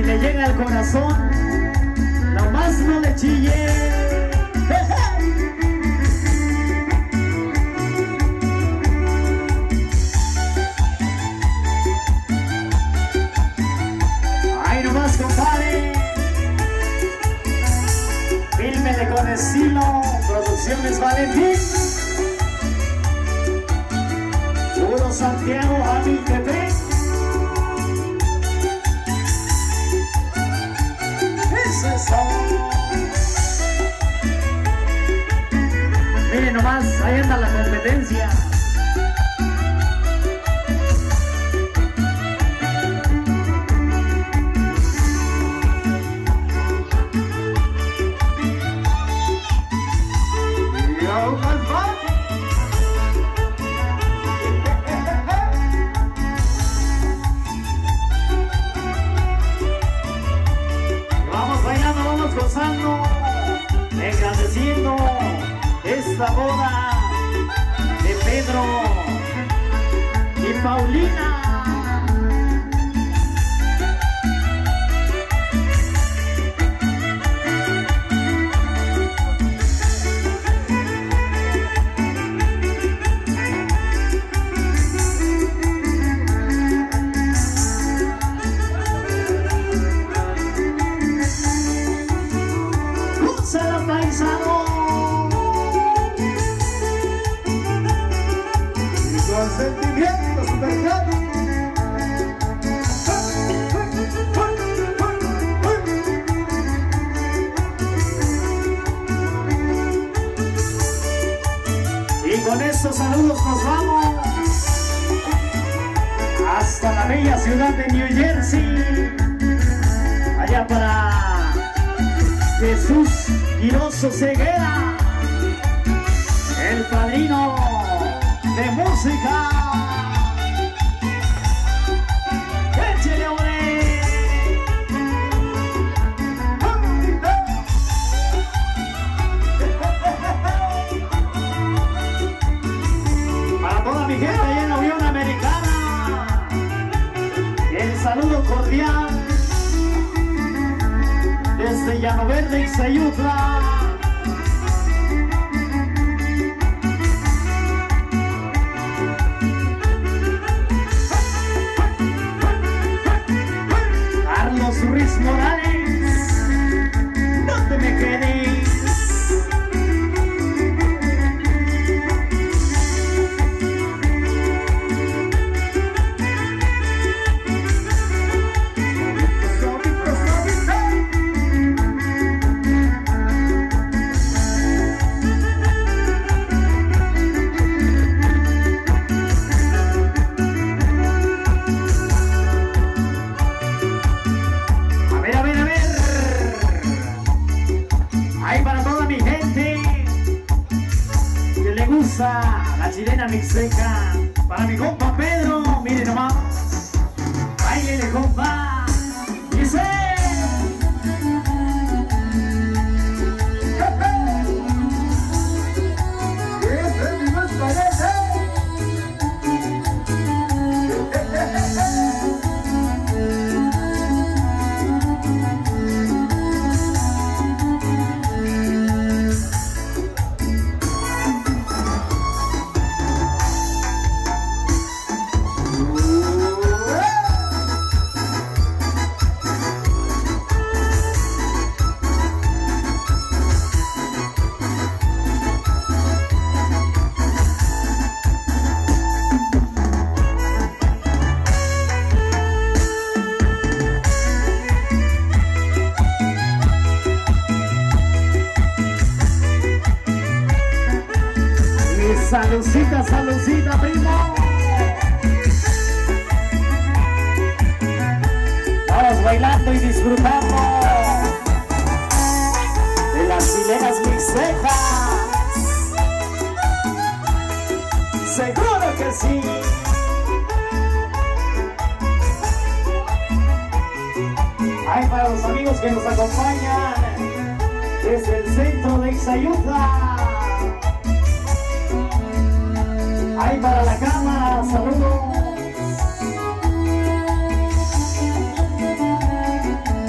le llega al corazón, nomás no le chille. Ay, nomás, compadre. Fílmele con estilo, Producciones Valentín. Puro Santiago a 1003. Miren nomás, ahí anda la competencia. Gozando, engrandeciendo esta boda de Pedro y Paulina. Y con estos saludos nos vamos hasta la bella ciudad de New Jersey, allá para Jesús Quiroso Ceguera, el padrino de música. ¡Échele, hombre! Para toda mi gente allá en la Unión Americana, el saludo cordial desde Llano Verde, Ixtayutla. Ruiz Morales, no te me quedes. La chilena mixteca para mi compa Pedro, mire nomás, bailele, compa, dice. Saludcita, saludcita, primo. Vamos bailando y disfrutando de las chilenas mixtecas. Seguro que sí. Ay, para los amigos que nos acompañan desde el centro de Ixtayutla. Ahí para la cámara, saludos.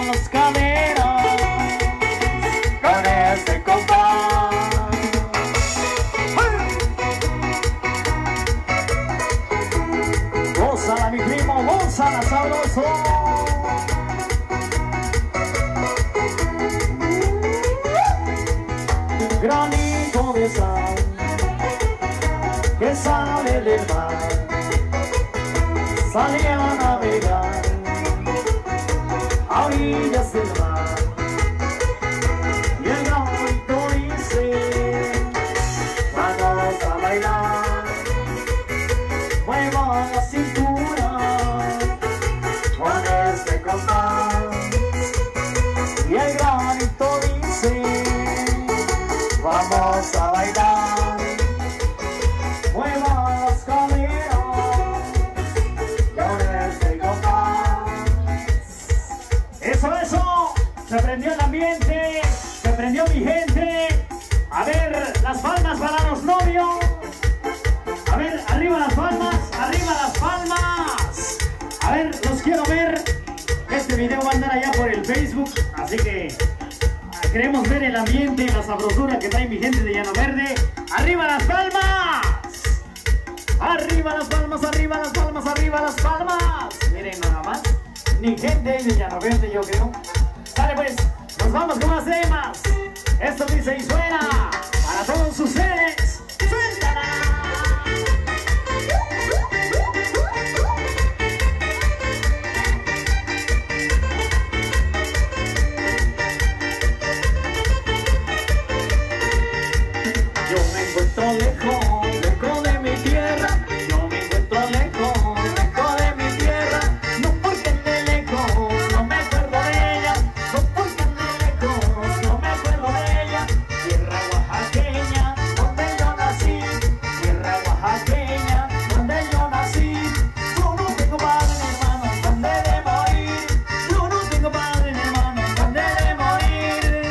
muevan las caderas con este compás. Gózala mi primo, gózala sabroso. Granito de sal que sale del mar, sale a navegar a orillas del mar, y el granito dice: vamos a bailar, mueva la cintura con este compás. Y el granito dice: vamos a bailar, mueva las caderas con este compás. Eso, se prendió el ambiente, se prendió mi gente. A ver, las palmas para los novios. A ver, arriba las palmas, arriba las palmas. A ver, los quiero ver. Este video va a andar allá por el Facebook, así que queremos ver el ambiente y la sabrosura que trae mi gente de Llano Verde. ¡Arriba las palmas! ¡Arriba las palmas, arriba las palmas, arriba las palmas! Miren nada más, ni gente de Llano Verde, yo creo. Sale pues, nos vamos con más temas. Esto dice y suena para todos ustedes. ¡Suéltala! Lejos, lejos de mi tierra, yo me encuentro lejos, lejos de mi tierra, no porque ande lejos, no me acuerdo de ella, no porque ande lejos, no me acuerdo de ella. Tierra oaxaqueña, donde yo nací, tierra oaxaqueña, donde yo nací. Yo no tengo padre ni hermano, donde de morir, yo no tengo padre ni hermano, donde de morir.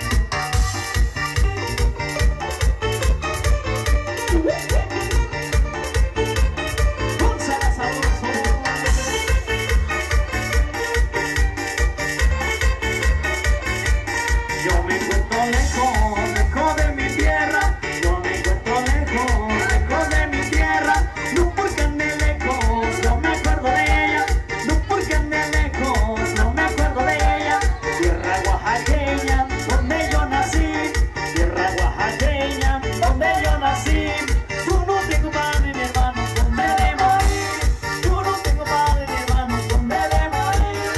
Yo me encuentro lejos, lejos de mi tierra. Yo me encuentro lejos, lejos de mi tierra. No porque ande lejos, no me acuerdo de ella. No porque ande lejos, no me acuerdo de ella. Tierra oaxaqueña, donde yo nací. Tierra oaxaqueña, donde yo nací. Yo no tengo padre ni hermano, donde de morir. Yo no tengo padre ni hermano, donde de morir.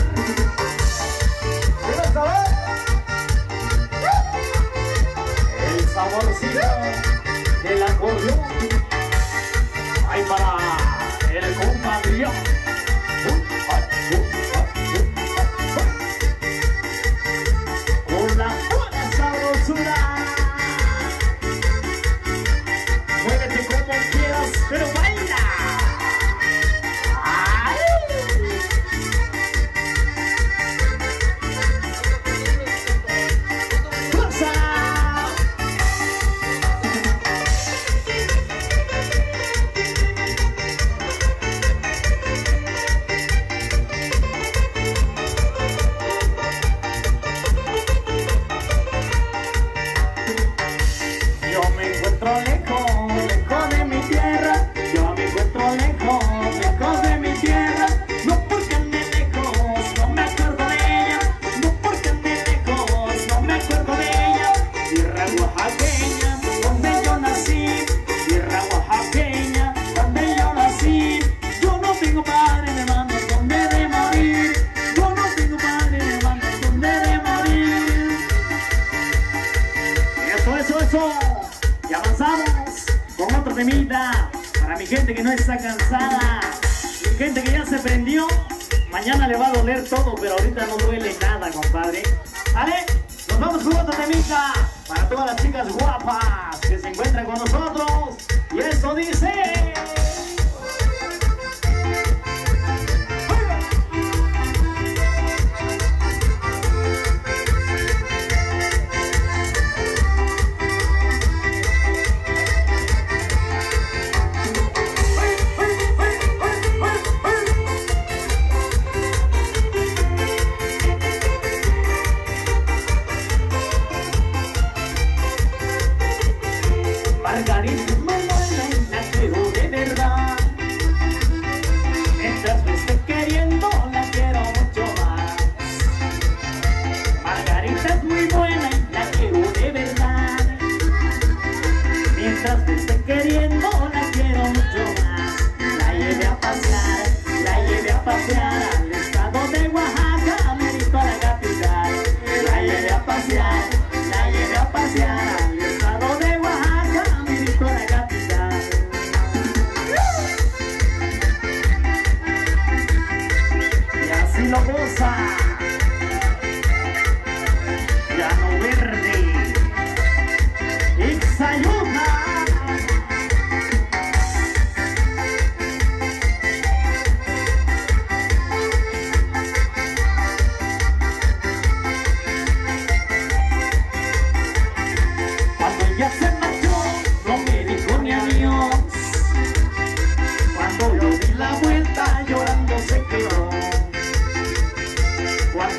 ¿Quieres saber? El saborcito del acordeón. Ay, para el compadre. Con la buena sabrosura. Muévete como quieras, pero baila. ¡Ay! Yo me encuentro lejos, lejos de mi tierra. Yo me encuentro lejos, lejos de mi tierra. No porque ande lejos, no me acuerdo de ella. No porque ande lejos, no me acuerdo de ella. Tierra oaxaqueña, donde yo nací. Tierra oaxaqueña, donde yo nací. Yo no tengo padre ni hermano, donde de morir. Yo no tengo padre ni hermano, donde de morir. Eso. Y avanzamos con otro temita para mi gente que no está cansada, mi gente que ya se prendió. Mañana le va a doler todo, pero ahorita no duele nada, compadre. ¿Vale? Nos vamos con otro temita para todas las chicas guapas que se encuentran con nosotros. Y eso dice...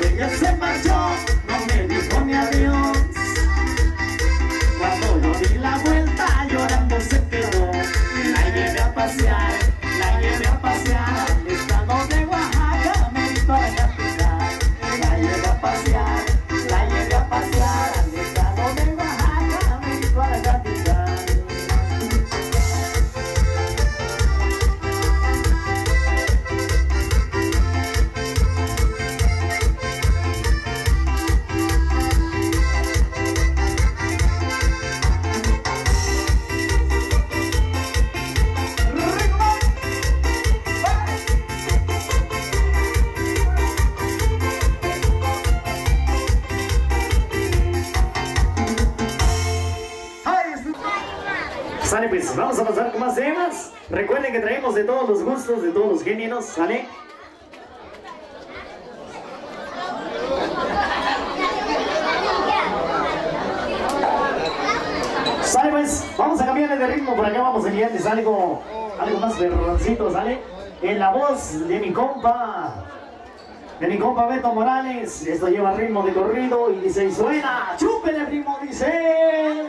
Ella se marchó, no me dijo ni adiós. Cuando yo di la vuelta llorando se quedó. La llevé a pasear, la llevé a pasear al estado de Oaxaca, merito a la capital. La llevé a pasear, la llevé a pasear al estado de Oaxaca, merito a la capital. Sale, pues vamos a pasar con más temas. Recuerden que traemos de todos los gustos, de todos los géneros, ¿sale? Sale, pues vamos a cambiarle de ritmo. Por acá vamos a enviarles algo más verroncito, ¿sale? En la voz de mi compa Beto Morales. Esto lleva ritmo de corrido y dice y suena. ¡Chúpele el ritmo! Dice...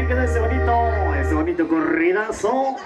le quedó este bonito corridazo.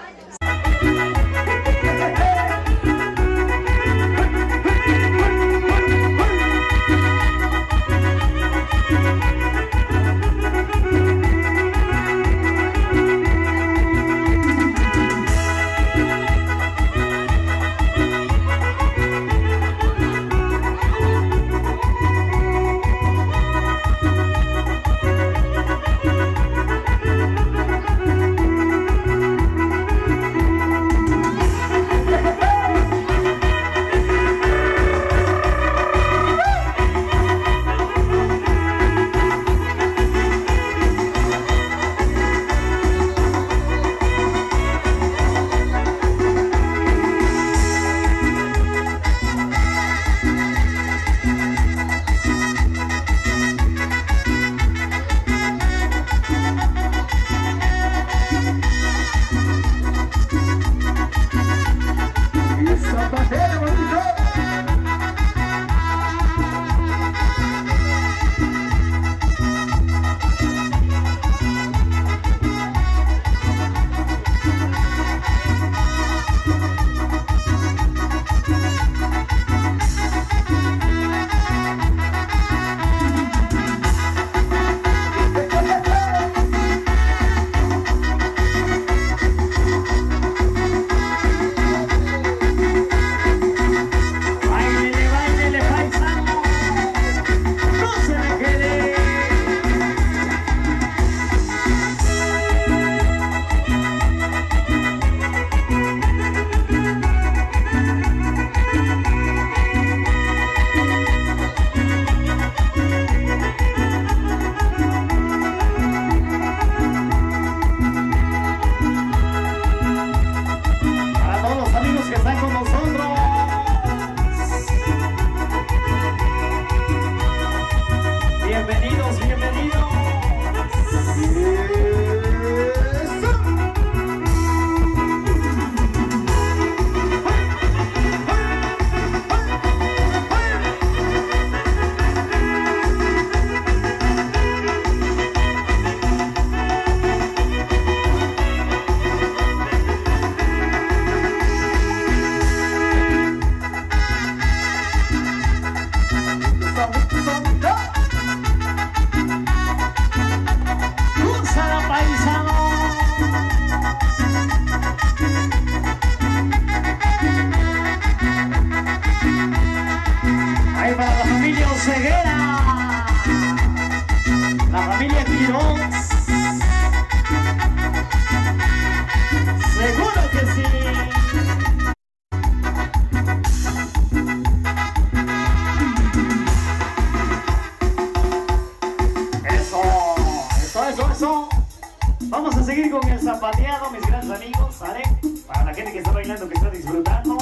Vamos a seguir con el zapateado, mis grandes amigos, ¿sale? Para la gente que está bailando, que está disfrutando,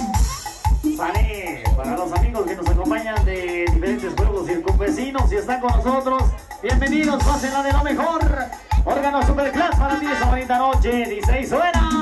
¿sale? Para los amigos que nos acompañan de diferentes pueblos circunvecinos y están con nosotros, bienvenidos, pásenla de lo mejor. Órgano Superclass para ti esta bonita noche, dice y suena.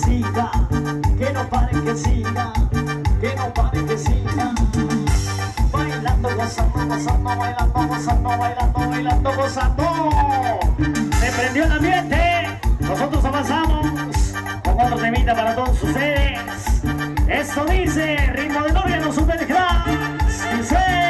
siga, que no pare, que siga, que no pare, que siga. Bailando, gozando, gozando, bailando, gozando, bailando, bailando, gozando. Se prendió el ambiente. Nosotros avanzamos con otro temita para todos ustedes. Esto dice, ritmo de novia, no Superclass. Dice...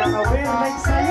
A ver, Lexa